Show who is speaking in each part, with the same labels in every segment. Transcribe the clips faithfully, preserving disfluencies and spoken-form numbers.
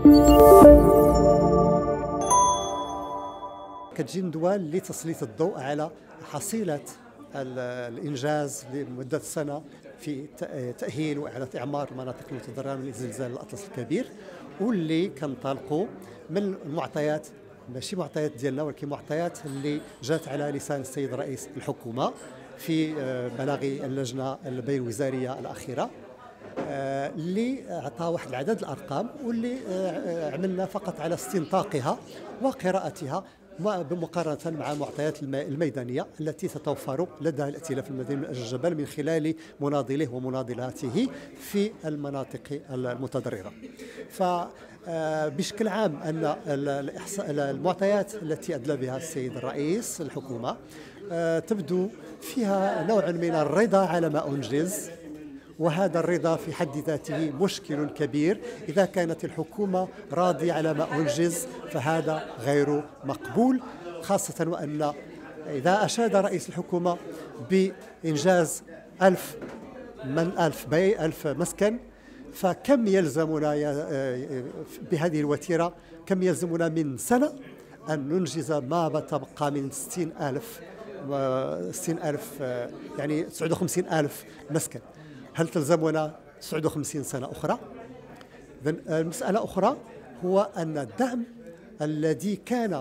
Speaker 1: كتجي ندوة لتسليط الضوء على حصيلة الإنجاز لمدة سنة في تأهيل وإعادة إعمار المناطق المتضررة من زلزال الأطلس الكبير، واللي كنطلقوا من المعطيات، ماشي معطيات ديالنا ولكن معطيات اللي جات على لسان السيد رئيس الحكومة في بلاغ اللجنة البينوزارية الأخيرة، اللي عطى واحد العدد الأرقام واللي عملنا فقط على استنطاقها وقراءتها بمقارنة مع المعطيات الميدانية التي تتوفر لدى الائتلاف المدني من أجل الجبل من خلال مناضله ومناضلاته في المناطق المتضررة. فبشكل عام أن المعطيات التي أدلى بها السيد الرئيس الحكومة تبدو فيها نوع من الرضا على ما أنجز، وهذا الرضا في حد ذاته مشكل كبير. إذا كانت الحكومة راضية على ما أنجز فهذا غير مقبول، خاصة وأن إذا أشاد رئيس الحكومة بإنجاز ألف من ألف بي ألف مسكن، فكم يلزمنا بهذه الوتيرة، كم يلزمنا من سنة أن ننجز ما تبقى من ستين ألف ستين ألف يعني تسعة وخمسين ألف مسكن. هل تلزمنا تسعة وخمسين سنة أخرى؟ المسألة أخرى هو أن الدعم الذي كان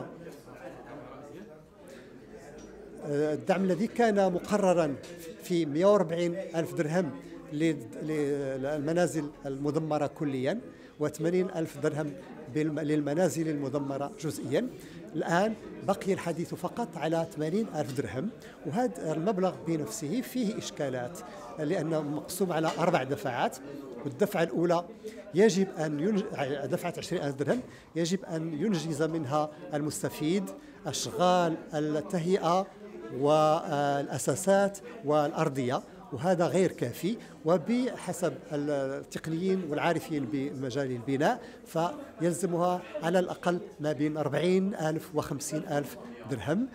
Speaker 1: الدعم الذي كان مقررا في مئة وأربعين ألف درهم للمنازل المدمرة كليا وثمانين ألف درهم للمنازل المدمرة جزئيا، الآن بقي الحديث فقط على ثمانين ألف درهم، وهذا المبلغ بنفسه فيه إشكالات لأنه مقسوم على أربع دفعات. والدفعة الأولى يجب أن ينج... دفعة عشرين ألف درهم يجب أن ينجز منها المستفيد أشغال التهيئة والأساسات والأرضية، وهذا غير كافي. وبحسب التقنيين والعارفين بمجال البناء فيلزمها على الأقل ما بين أربعين ألف وخمسين ألف درهم.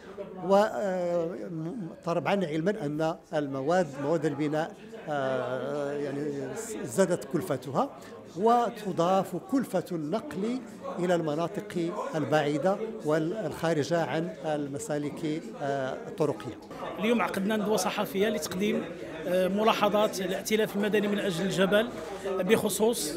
Speaker 1: وطبعا علما أن المواد مواد البناء يعني زادت كلفتها، وتضاف كلفة النقل إلى المناطق البعيدة والخارجة عن المسالك الطرقية.
Speaker 2: اليوم عقدنا ندوة صحفية لتقديم ملاحظات الائتلاف المدني من أجل الجبل بخصوص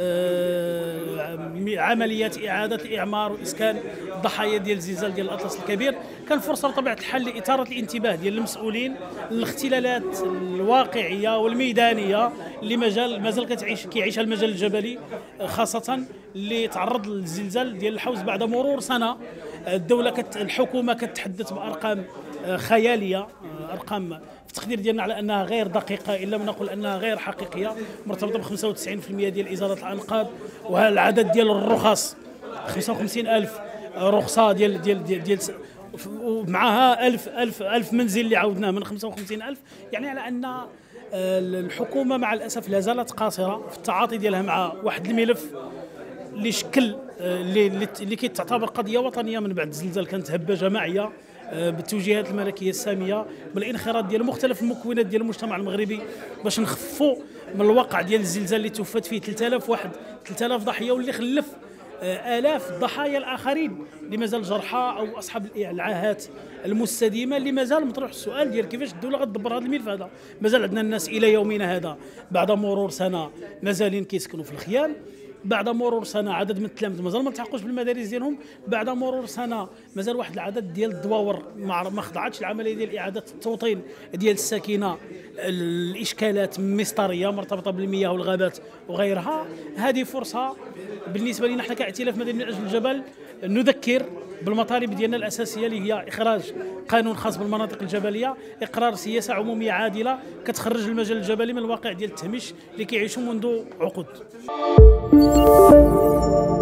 Speaker 2: عمليات إعادة الإعمار وإسكان الضحايا ديال الزلزال ديال الأطلس الكبير. كان فرصة بطبيعة الحال لإثارة الانتباه ديال المسؤولين للاختلالات الواقعية والميدانية اللي مازال مازال كتعيش كيعيشها المجال الجبلي، خاصة اللي تعرض للزلزال ديال الحوز بعد مرور سنة. الدولة كت الحكومة كتحدث بأرقام خيالية، أرقام في التقدير ديالنا على أنها غير دقيقة، إلا ما نقول أنها غير حقيقية، مرتبطة ب خمسة وتسعين بالمئة ديال إزالة الأنقاض. والعدد ديال الرخص خمسة وخمسين ألف رخصة ديال ديال ديال, ديال ومعها ألف ألف ألف منزل اللي عاودناه من خمسة وخمسين ألف. يعني على أن الحكومة مع الأسف لا زالت قاصرة في التعاطي ديالها مع واحد الملف اللي شكل اللي اللي كتعتبر قضية وطنية من بعد الزلزال. كانت هبة جماعية بالتوجيهات الملكيه الساميه بالانخراط ديال مختلف المكونات ديال المجتمع المغربي باش نخفوا من الواقع ديال الزلزال اللي توفات فيه ثلاثة آلاف واحد ثلاثة آلاف ضحيه، واللي خلف آلاف الضحايا الآخرين اللي مازال جرحى أو أصحاب العاهات المستديمة، اللي مازال مطروح السؤال ديال كيفاش الدولة غتدبر هذا الملف هذا. مازال عندنا الناس إلى يومنا هذا بعد مرور سنة مازالين كيسكنوا في الخيام، بعد مرور سنة عدد من التلاميذ مازال ما التحقوش بالمدارس ديالهم، بعد مرور سنة مازال واحد العدد ديال الدواور ما خضعتش العملية ديال إعادة التوطين ديال الساكنة، الإشكالات مسطرية مرتبطة بالمياه والغابات وغيرها. هذه فرصة بالنسبة لنا احنا كائتلاف مدني من أجل الجبل نذكر بالمطالب ديالنا الأساسية اللي هي إخراج قانون خاص بالمناطق الجبلية، إقرار سياسة عمومية عادلة كتخرج المجال الجبلي من الواقع ديال التهميش اللي كيعيشوا منذ عقود.